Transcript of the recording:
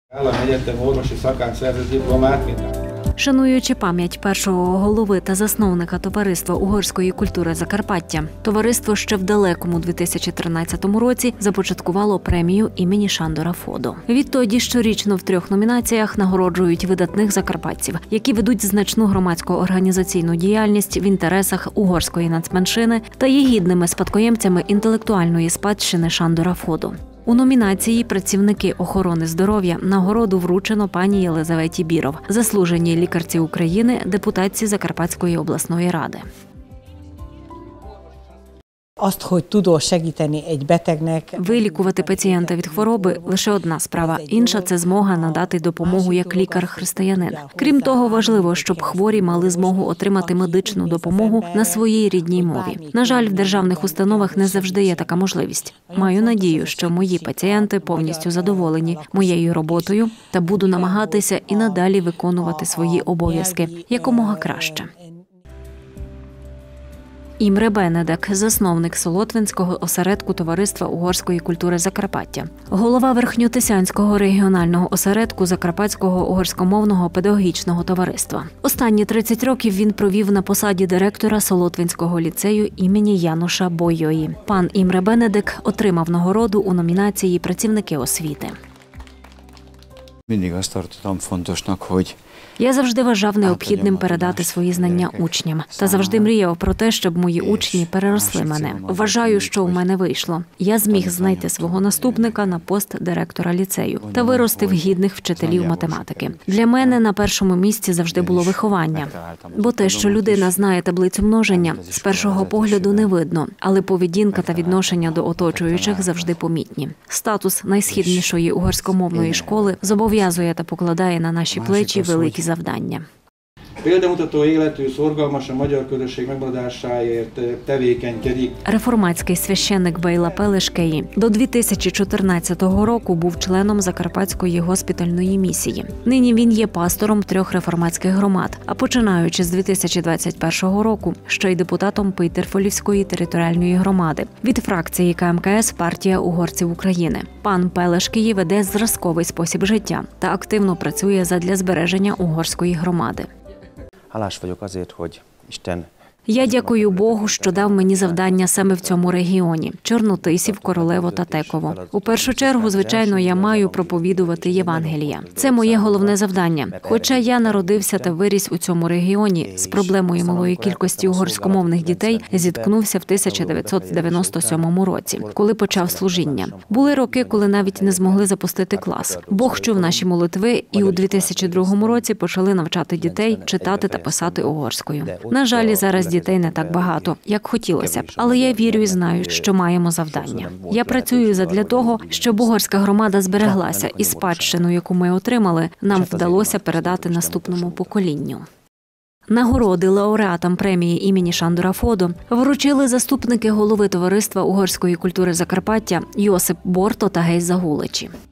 Шануючи пам'ять першого голови та засновника товариства угорської культури Закарпаття, товариство ще в далекому 2013 році започаткувало премію імені Шандора Фодо. Відтоді щорічно в 3 номінаціях нагороджують видатних закарпатців, які ведуть значну громадсько-організаційну діяльність в інтересах угорської нацменшини та є гідними спадкоємцями інтелектуальної спадщини Шандора Фодо. У номінації «Працівники охорони здоров'я» нагороду вручено пані Єлизаветі Біров, заслуженій лікарці України, депутатці Закарпатської обласної ради. Вилікувати пацієнта від хвороби – лише одна справа. Інша – це змога надати допомогу як лікар-християнин. Крім того, важливо, щоб хворі мали змогу отримати медичну допомогу на своїй рідній мові. На жаль, в державних установах не завжди є така можливість. Маю надію, що мої пацієнти повністю задоволені моєю роботою та буду намагатися і надалі виконувати свої обов'язки якомога краще. Імре Бенедек – засновник Солотвинського осередку Товариства угорської культури Закарпаття. Голова Верхньотисянського регіонального осередку Закарпатського угорськомовного педагогічного товариства. Останні 30 років він провів на посаді директора Солотвинського ліцею імені Януша Бойої. Пан Імре Бенедек отримав нагороду у номінації «Працівники освіти». Я завжди вважав необхідним передати свої знання учням. Та завжди мріяв про те, щоб мої учні переросли мене. Вважаю, що у мене вийшло. Я зміг знайти свого наступника на пост директора ліцею та виростив гідних вчителів математики. Для мене на першому місці завжди було виховання. Бо те, що людина знає таблицю множення, з першого погляду не видно, але поведінка та відношення до оточуючих завжди помітні. Статус найсхіднішої угорськомовної школи зобов'язує та покладає на наші плечі великі завдання. Реформатський священник Бейла Пелешкеї до 2014 року був членом Закарпатської госпітальної місії. Нині він є пастором 3 реформатських громад, а починаючи з 2021 року, ще й депутатом Пейтерфолівської територіальної громади від фракції КМКС «Партія угорців України». Пан Пелешкеї веде зразковий спосіб життя та активно працює задля збереження угорської громади. Я дякую Богу, що дав мені завдання саме в цьому регіоні – Чорнотисів, Королево та Теково. У першу чергу, звичайно, я маю проповідувати Євангелія. Це моє головне завдання. Хоча я народився та виріс у цьому регіоні, з проблемою малої кількості угорськомовних дітей зіткнувся в 1997 році, коли почав служіння. Були роки, коли навіть не змогли запустити клас. Бог чув наші молитви і у 2002 році почали навчати дітей читати та писати угорською. На жаль, зараз дітей не так багато, як хотілося б, але я вірю і знаю, що маємо завдання. Я працюю задля того, щоб угорська громада збереглася і спадщину, яку ми отримали, нам вдалося передати наступному поколінню. Нагороди лауреатам премії імені Шандора Фодо вручили заступники голови Товариства угорської культури Закарпаття Йосип Борто та Гейза Гуличі.